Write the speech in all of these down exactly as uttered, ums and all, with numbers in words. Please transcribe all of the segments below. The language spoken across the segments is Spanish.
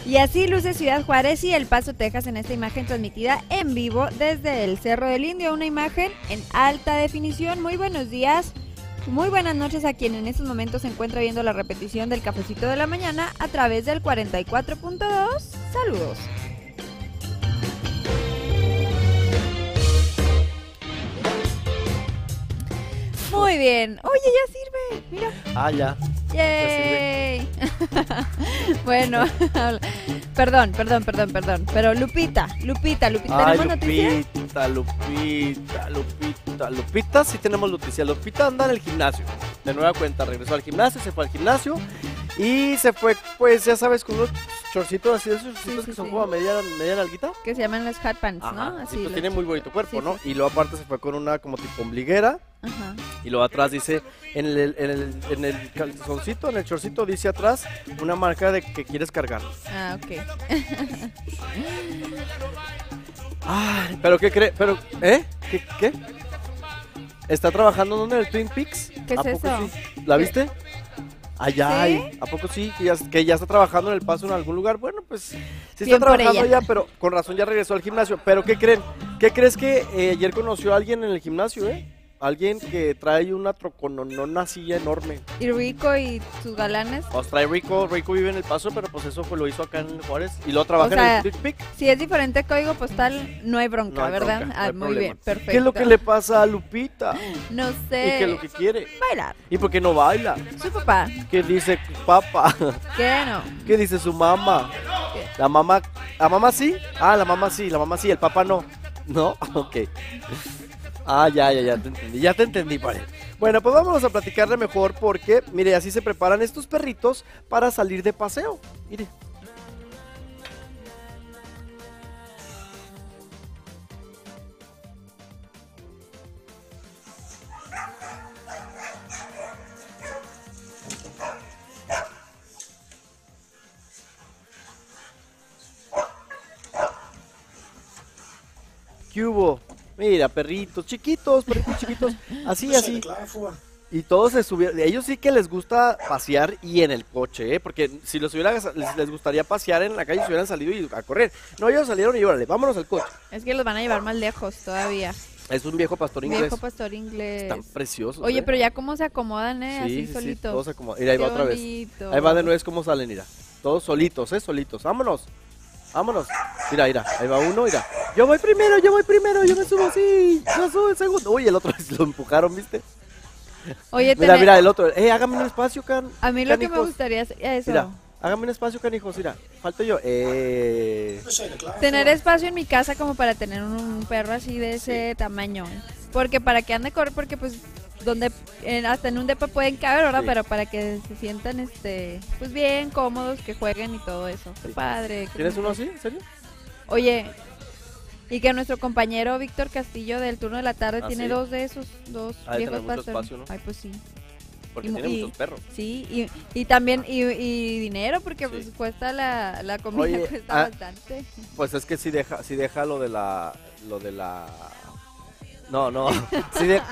Y así luce Ciudad Juárez y El Paso, Texas en esta imagen transmitida en vivo desde el Cerro del Indio, una imagen en alta definición. Muy buenos días, muy buenas noches a quien en estos momentos se encuentra viendo la repetición del Cafecito de la Mañana a través del cuarenta y cuatro punto dos. Saludos. Muy bien. Oye, ya sirve. Mira. Ah, ya. ¡Yay! Bueno, perdón, perdón, perdón, perdón. Pero Lupita, Lupita, Lupita, Ay, ¿tenemos noticias? Lupita, Lupita, Lupita, Lupita, sí tenemos noticias. Lupita anda en el gimnasio. De nueva cuenta, regresó al gimnasio, se fue al gimnasio y se fue, pues ya sabes, con unos chorcitos así, esos chorcitos Sí, sí, que son sí. como media, media nalguita. Que se llaman los hot pants, Ajá, ¿no? sí, pues los- tiene muy bonito cuerpo, sí, ¿no? sí, sí. Y luego aparte se fue con una como tipo ombliguera. Ajá. Y luego atrás dice, en el, en el, en el calzoncito, en el chorcito dice atrás una marca de que quieres cargar. Ah, ok. Ay, pero ¿qué cree? Pero, ¿eh? ¿Qué? ¿Qué? ¿Está trabajando en el Twin Peaks? ¿Qué es ¿A poco eso? sí? ¿La ¿Qué? viste? Ay, ay, ¿a poco sí? Que ya, que ya está trabajando en El Paso en algún lugar. Bueno, pues sí está Bien por trabajando ella. ya, pero con razón ya regresó al gimnasio. ¿Pero qué creen? ¿Qué crees que eh, ayer conoció a alguien en el gimnasio, eh? Alguien que trae una trocononona silla enorme. Y Rico y sus galanes. Pues trae Rico, Rico vive en El Paso, pero pues eso pues lo hizo acá en Juárez. Y luego trabaja O sea, en el Twin Peaks. Si es diferente código postal, no hay bronca, No hay ¿verdad? bronca, no Ah, hay muy problema. bien, perfecto. ¿Qué es lo que le pasa a Lupita? No ¿Y sé. qué es lo que quiere? Bailar. ¿Y por qué no baila? Su papá. ¿Qué dice papá? ¿Qué no? ¿Qué dice su mamá? ¿Qué? ¿La mamá? ¿La mamá sí? Ah, la mamá sí, la mamá sí, el papá no. ¿No? Ok. Ah, ya, ya, ya te entendí, ya te entendí, vale. Bueno, pues vámonos a platicarle mejor porque, mire, así se preparan estos perritos para salir de paseo. Mire. ¿Qué hubo? Mira, perritos chiquitos, perritos chiquitos, así, así. Y todos se subieron, ellos sí que les gusta pasear y en el coche, ¿eh? Porque si los hubiera, les, les gustaría pasear en la calle, se hubieran salido y a correr. No, ellos salieron y órale, vámonos al coche. Es que los van a llevar más lejos todavía. Es un viejo pastor inglés. Viejo pastor inglés. Están preciosos. Oye, ¿eh? pero ya cómo se acomodan, ¿eh? Sí, Así sí, sí, solitos. todos se acomodan. Mira, ahí va Qué otra vez. bonito. Ahí va de nuevo, es como salen, mira. Todos solitos, ¿eh? Solitos. Vámonos. Vámonos. Mira, mira. Ahí va uno, mira. Yo voy primero, yo voy primero, yo me subo así. Yo subo el segundo. Uy, el otro lo empujaron, ¿viste? Oye, Mira, tener- mira, el otro. Eh, hágame un espacio, can. a mí lo que me canijos. gustaría es eso. Mira, hágame un espacio, canijos, mira. Falto yo. Eh. Tener espacio en mi casa como para tener un, un perro así de ese tamaño. Porque para que ande correr, porque pues donde en- hasta en un depa pueden caber, ¿verdad? Sí. Pero para que se sientan este pues bien cómodos, que jueguen y todo eso. Qué Sí. padre. qué ¿Tienes uno bonito. así? ¿En serio? Oye, y que nuestro compañero Víctor Castillo del turno de la tarde ¿Ah, tiene sí? dos de esos, dos Ha de viejos tener mucho pastores. espacio, ¿no? Ay, pues sí. Porque Y mu- tiene y- muchos perros. Sí, y, y también, y, y dinero, porque Sí. pues cuesta la, la comida, Oye, cuesta ah, bastante. Pues es que si deja, si deja lo de la, lo de la, no, no, si de,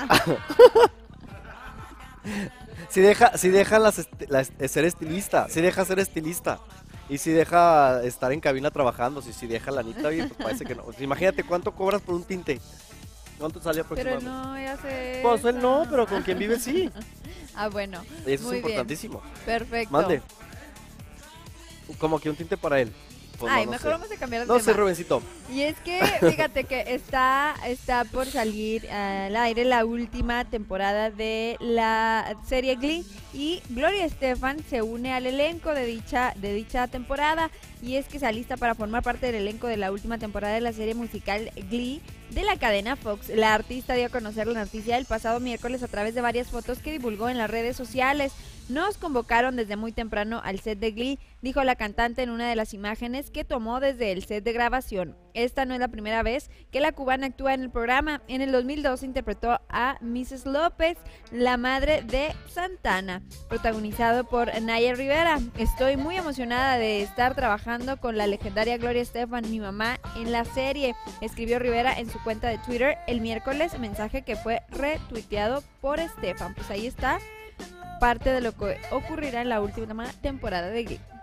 si deja, si deja las, esti- la est- ser estilista, si deja ser estilista y si deja estar en cabina trabajando, si si deja la anita, oye, pues parece que no. Pues imagínate cuánto cobras por un tinte, cuánto sale Pero aproximadamente. no, ya sé. Pues él no, pero con quien vive sí. Ah, bueno. Eso Muy es bien. importantísimo. Perfecto. Mande. Como que un tinte para él. Pues Ay, no, no mejor sé. vamos a cambiar de No sé, tema. Rubencito. Y es que, fíjate que está, está por salir al aire la última temporada de la serie Glee y Gloria Estefan se une al elenco de dicha, de dicha temporada y es que se alista para formar parte del elenco de la última temporada de la serie musical Glee de la cadena Fox. La artista dio a conocer la noticia el pasado miércoles a través de varias fotos que divulgó en las redes sociales. Nos convocaron desde muy temprano al set de Glee, dijo la cantante en una de las imágenes que tomó desde el set de grabación. Esta no es la primera vez que la cubana actúa en el programa. En el dos mil dos interpretó a missus López, la madre de Santana, protagonizado por Naya Rivera. Estoy muy emocionada de estar trabajando con la legendaria Gloria Estefan, mi mamá, en la serie, escribió Rivera en su cuenta de Twitter el miércoles, mensaje que fue retuiteado por Estefan. Pues ahí está parte de lo que ocurrirá en la última temporada de Glee.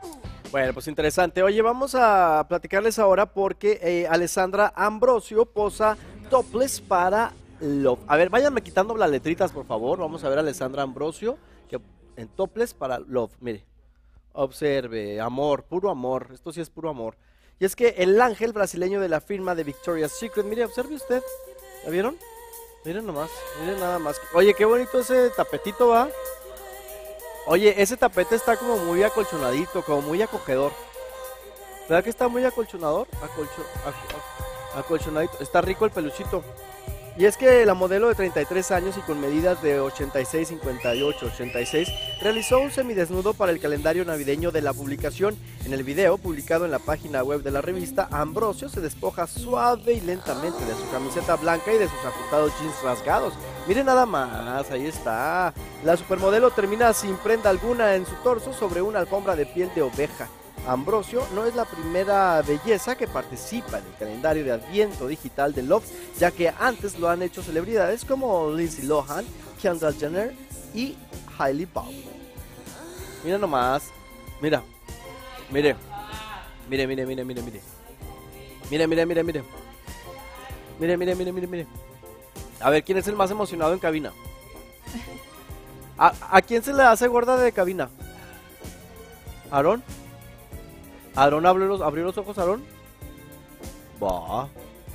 Bueno, pues interesante. Oye, vamos a platicarles ahora porque eh, Alessandra Ambrosio posa topless para Love. A ver, váyanme quitando las letritas, por favor. Vamos a ver a Alessandra Ambrosio que en topless para Love. Mire, observe, amor, puro amor. Esto sí es puro amor. Y es que el ángel brasileño de la firma de Victoria's Secret, mire, observe usted. ¿La vieron? Miren nomás, miren nada más. Oye, qué bonito ese tapetito, ¿va? Oye, ese tapete está como muy acolchonadito, como muy acogedor. ¿Verdad que está muy acolchonador? Acolcho, ac, ac, acolchonadito. Está rico el peluchito. Y es que la modelo de treinta y tres años y con medidas de ochenta y seis, cincuenta y ocho, ochenta y seis realizó un semidesnudo para el calendario navideño de la publicación. En el video, publicado en la página web de la revista, Ambrosio se despoja suave y lentamente de su camiseta blanca y de sus ajustados jeans rasgados. Miren nada más, ahí está. La supermodelo termina sin prenda alguna en su torso sobre una alfombra de piel de oveja. Ambrosio no es la primera belleza que participa en el calendario de adviento digital de Love, ya que antes lo han hecho celebridades como Lindsay Lohan, Kendall Jenner y Hailey Baldwin. Mira nomás, mira, mire, mire, mire, mire, mire, mire, mire, mire, mire, mire, mire, mire, mire, mire, mire. A ver, ¿quién es el más emocionado en cabina? ¿A, a quién se le hace gorda de cabina? ¿Aarón? ¿Aarón abrió los, abrió los ojos, Aarón? Bah.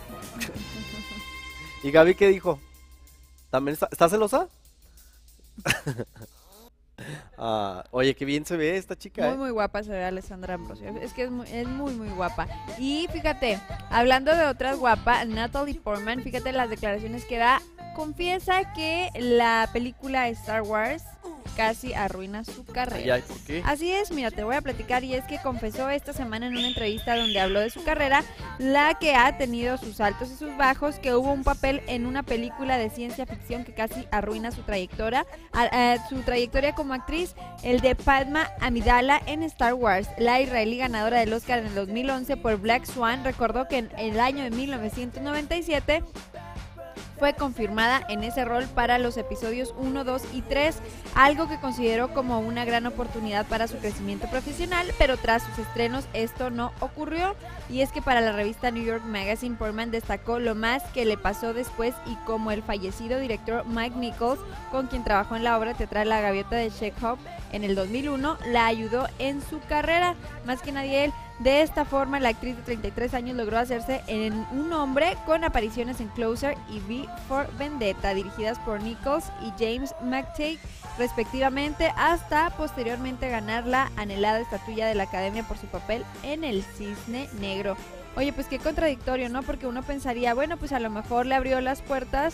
¿Y Gaby qué dijo? ¿También está, está celosa? Ah, oye, qué bien se ve esta chica. Muy, ¿eh? muy guapa se ve Alessandra Ambrosio. Es que es muy, es muy, muy guapa. Y fíjate, hablando de otras guapas, Natalie Portman, fíjate las declaraciones que da. Confiesa que la película Star Wars casi arruina su carrera. Ay, ay, ¿por qué? Así es, mira, te voy a platicar, y es que confesó esta semana en una entrevista donde habló de su carrera, la que ha tenido sus altos y sus bajos, que hubo un papel en una película de ciencia ficción que casi arruina su trayectoria, a, a, su trayectoria como actriz, el de Padma Amidala en Star Wars. La israelí ganadora del Oscar en el dos mil once por Black Swan recordó que en el año de mil novecientos noventa y siete fue confirmada en ese rol para los episodios uno, dos y tres, algo que consideró como una gran oportunidad para su crecimiento profesional, pero tras sus estrenos esto no ocurrió. Y es que para la revista New York Magazine, Portman destacó lo más que le pasó después y cómo el fallecido director Mike Nichols, con quien trabajó en la obra teatral La Gaviota de Chekhov en el dos mil uno, la ayudó en su carrera, más que nadie él. De esta forma, la actriz de treinta y tres años logró hacerse en un hombre con apariciones en Closer y V for Vendetta, dirigidas por Nichols y James McTagg, respectivamente, hasta posteriormente ganar la anhelada estatuilla de la Academia por su papel en El Cisne Negro. Oye, pues qué contradictorio, ¿no? Porque uno pensaría, bueno, pues a lo mejor le abrió las puertas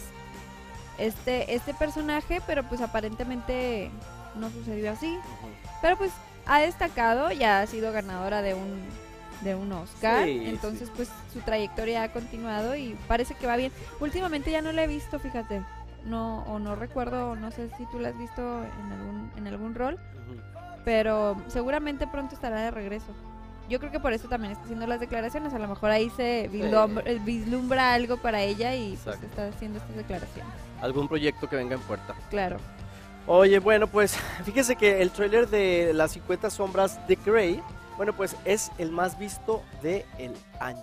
este, este personaje, pero pues aparentemente no sucedió así. Pero pues ha destacado, ya ha sido ganadora de un de un Oscar, sí, entonces sí. Pues su trayectoria ha continuado y parece que va bien. Últimamente ya no la he visto, fíjate, no o no recuerdo, no sé si tú la has visto en algún en algún rol, uh-huh. Pero seguramente pronto estará de regreso. Yo creo que por eso también está haciendo las declaraciones, a lo mejor ahí se vislumbra, sí. vislumbra algo para ella y pues está haciendo estas declaraciones. Algún proyecto que venga en puerta. Claro. Oye, bueno, pues fíjese que el tráiler de las cincuenta sombras de Grey, bueno, pues es el más visto del año.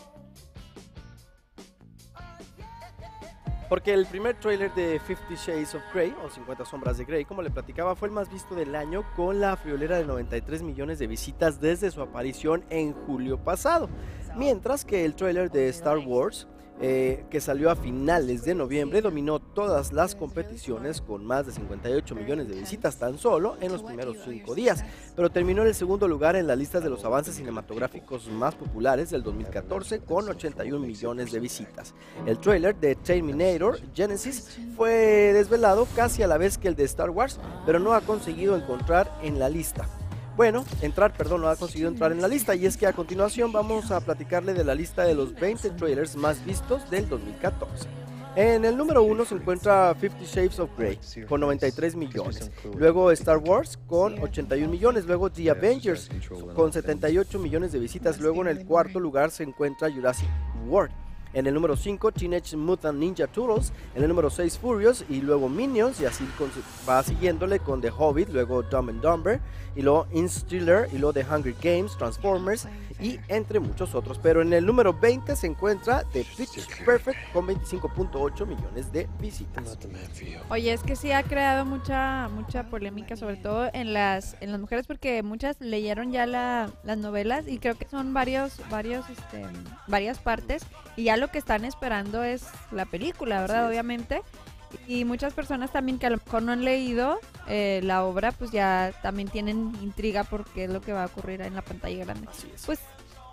Porque el primer tráiler de Fifty Shades of Grey, o cincuenta sombras de Grey, como le platicaba, fue el más visto del año, con la friolera de noventa y tres millones de visitas desde su aparición en julio pasado. Mientras que el tráiler de Star Wars, Eh, que salió a finales de noviembre, dominó todas las competiciones con más de cincuenta y ocho millones de visitas tan solo en los primeros cinco días, pero terminó en el segundo lugar en las listas de los avances cinematográficos más populares del dos mil catorce con ochenta y un millones de visitas. El tráiler de Terminator Genesis fue desvelado casi a la vez que el de Star Wars, pero no ha conseguido encontrar en la lista. Bueno, entrar, perdón, no ha conseguido entrar en la lista, y es que a continuación vamos a platicarle de la lista de los veinte trailers más vistos del dos mil catorce. En el número uno se encuentra Fifty Shades of Grey con noventa y tres millones, luego Star Wars con ochenta y un millones, luego The Avengers con setenta y ocho millones de visitas, luego en el cuarto lugar se encuentra Jurassic World. En el número cinco, Teenage Mutant Ninja Turtles. En el número seis, Furious. Y luego Minions. Y así con, va siguiéndole con The Hobbit. Luego Dumb and Dumber. Y luego Instiller. Y luego The Hunger Games, Transformers. Y entre muchos otros. Pero en el número veinte se encuentra The Pitch Perfect con veinticinco punto ocho millones de visitas. Oye, es que sí ha creado mucha mucha polémica, sobre todo en las en las mujeres, porque muchas leyeron ya la, las novelas y creo que son varios varios este varias partes y ya lo que están esperando es la película, ¿verdad? Sí. Obviamente. Y muchas personas también que a lo mejor no han leído eh, la obra, pues ya también tienen intriga por qué es lo que va a ocurrir en la pantalla grande. Así es. Pues,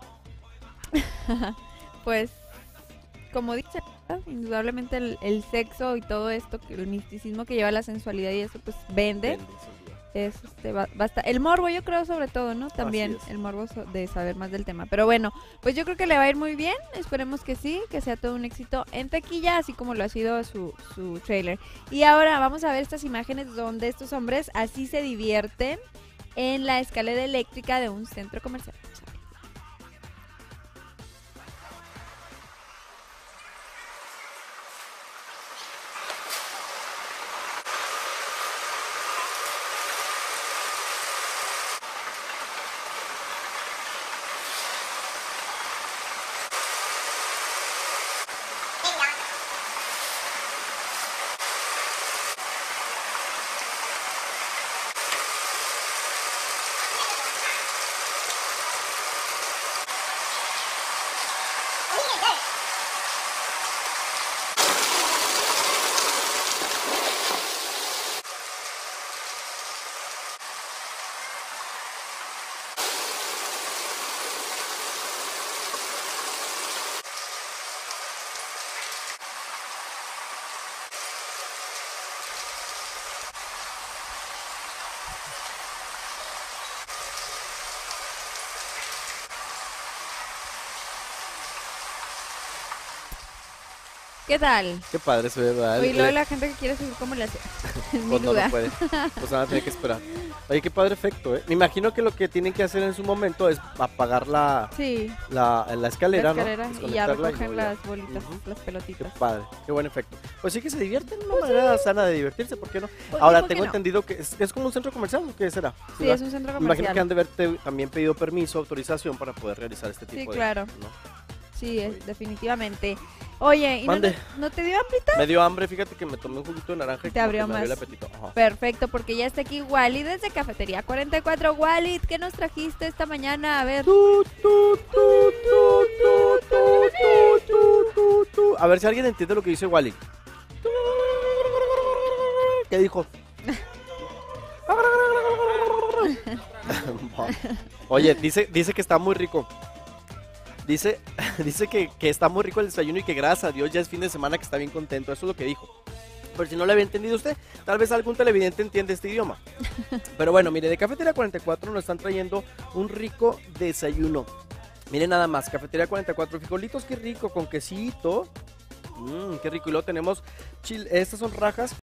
pues, como dice, indudablemente el, el sexo y todo esto, el misticismo que lleva la sensualidad y eso, pues vende. Vende es, este, ba- basta. El morbo, yo creo, sobre todo, ¿no? También el morbo so- de saber más del tema. Pero bueno, pues yo creo que le va a ir muy bien. Esperemos que sí, que sea todo un éxito en taquilla, así como lo ha sido su, su trailer. Y ahora vamos a ver estas imágenes donde estos hombres así se divierten en la escalera eléctrica de un centro comercial. Vamos a ver. ¿Qué tal? Qué padre se ve, ¿verdad? Oye, luego la gente que quiere subir, ¿cómo le hace? Es mi Pues no duda. lo puede. Pues van a tener que esperar. Oye, qué padre efecto, ¿eh? Me imagino que lo que tienen que hacer en su momento es apagar la, Sí, la, la la escalera, escalera ¿no? y ya Desconectarla recogen luego ya. las bolitas, Ujú. las Qué pelotitas. padre, qué buen efecto. Pues sí que se divierten, una manera sana de divertirse, ¿por qué no? Pues, Ahora ¿por qué tengo no? entendido que es, es como un centro comercial, ¿o qué será? Sí, ¿Verdad? es un centro Me imagino que comercial. han de haber también pedido permiso, autorización para poder realizar este Sí, tipo de claro. cosas, ¿no? Sí, es, definitivamente. Oye, ¿y no, Mande. no te dio hambrita? Me dio hambre, fíjate que me tomé un juguito de naranja y Te como abrió que me abrió el más. apetito. Ajá. Perfecto, porque ya está aquí Wally desde Cafetería cuarenta y cuatro. Wally, ¿qué nos trajiste esta mañana? A ver. Tu, tu, tu, tu, tu, tu, tu, tu, tu, tu. A ver si alguien entiende lo que dice Wally. ¿Qué dijo? Oye, dice, dice que está muy rico. Dice, dice que, que está muy rico el desayuno y que gracias a Dios ya es fin de semana, que está bien contento. Eso es lo que dijo. Pero si no le había entendido usted, tal vez algún televidente entiende este idioma. Pero bueno, mire, de Cafetería cuarenta y cuatro nos están trayendo un rico desayuno. Miren nada más, Cafetería cuarenta y cuatro, frijolitos, qué rico, con quesito. Mmm, qué rico. Y luego tenemos, chile, estas son rajas